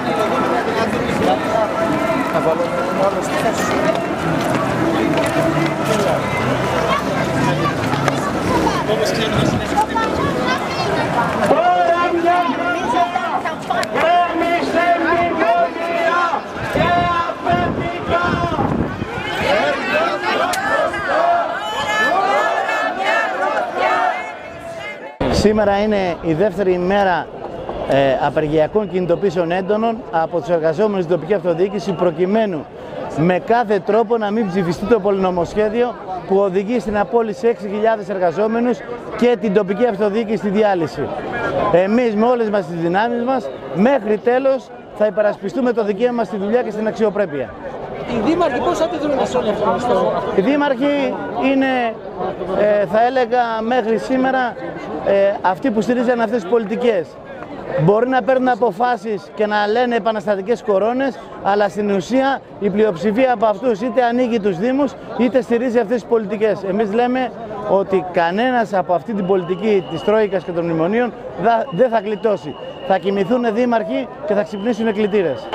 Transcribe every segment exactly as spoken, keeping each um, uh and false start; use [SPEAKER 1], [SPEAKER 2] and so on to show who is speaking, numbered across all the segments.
[SPEAKER 1] Σήμερα είναι η δεύτερη ημέρα ε, απεργιακών κινητοποίησεων έντονων από τους εργαζόμενους στην τοπική αυτοδιοίκηση, προκειμένου με κάθε τρόπο να μην ψηφιστεί το πολυνομοσχέδιο που οδηγεί στην απόλυση έξι χιλιάδες εργαζόμενους και την τοπική αυτοδιοίκηση στη διάλυση. Εμείς με όλες μας τις δυνάμεις μας μέχρι τέλος θα υπερασπιστούμε το δικαίωμα στη δουλειά και στην αξιοπρέπεια.
[SPEAKER 2] Οι δήμαρχοι πώς αντιδρούν σε όλη αυτή την ιστορία?
[SPEAKER 1] Οι δήμαρχοι είναι, ε, θα έλεγα μέχρι σήμερα, ε, αυτοί που στηρίζαν αυτές τις πολιτικές. Μπορεί να παίρνουν αποφάσεις και να λένε επαναστατικές κορώνες, αλλά στην ουσία η πλειοψηφία από αυτούς είτε ανοίγει τους Δήμους είτε στηρίζει αυτές τις πολιτικές. Εμείς λέμε ότι κανένας από αυτή την πολιτική της Τρόικας και των μνημονίων δεν θα γλιτώσει. Θα κοιμηθούν δήμαρχοι και θα ξυπνήσουν εκκλητήρες.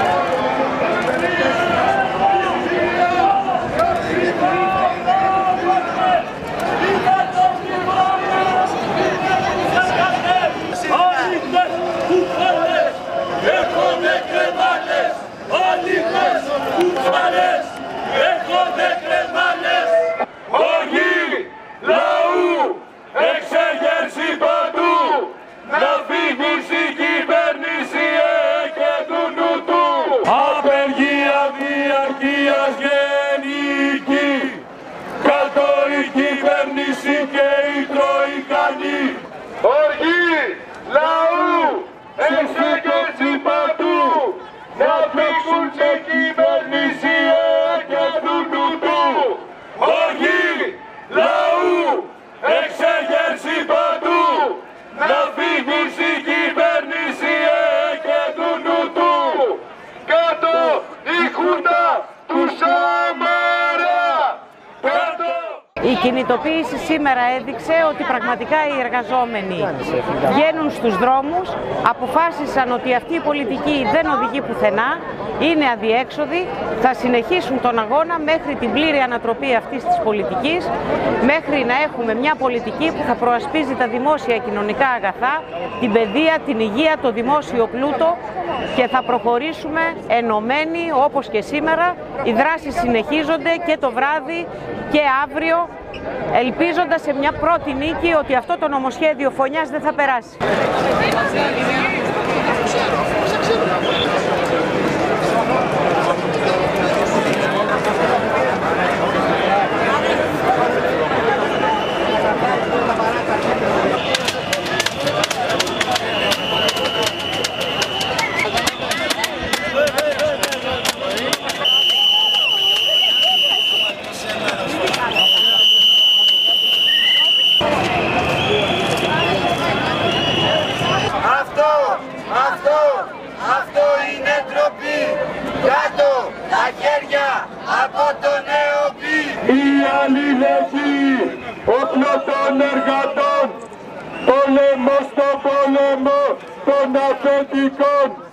[SPEAKER 3] Η κινητοποίηση σήμερα έδειξε ότι πραγματικά οι εργαζόμενοι βγαίνουν στους δρόμους, αποφάσισαν ότι αυτή η πολιτική δεν οδηγεί πουθενά, είναι αδιέξοδη, θα συνεχίσουν τον αγώνα μέχρι την πλήρη ανατροπή αυτής της πολιτικής, μέχρι να έχουμε μια πολιτική που θα προασπίζει τα δημόσια κοινωνικά αγαθά, την παιδεία, την υγεία, το δημόσιο πλούτο, και θα προχωρήσουμε ενωμένοι όπως και σήμερα. Οι δράσεις συνεχίζονται και το βράδυ και αύριο, ελπίζοντας σε μια πρώτη νίκη ότι αυτό το νομοσχέδιο φωνιάς δεν θα περάσει.
[SPEAKER 4] Όπλο των εργατών, πόλεμο στο πόλεμο των αφεντικών.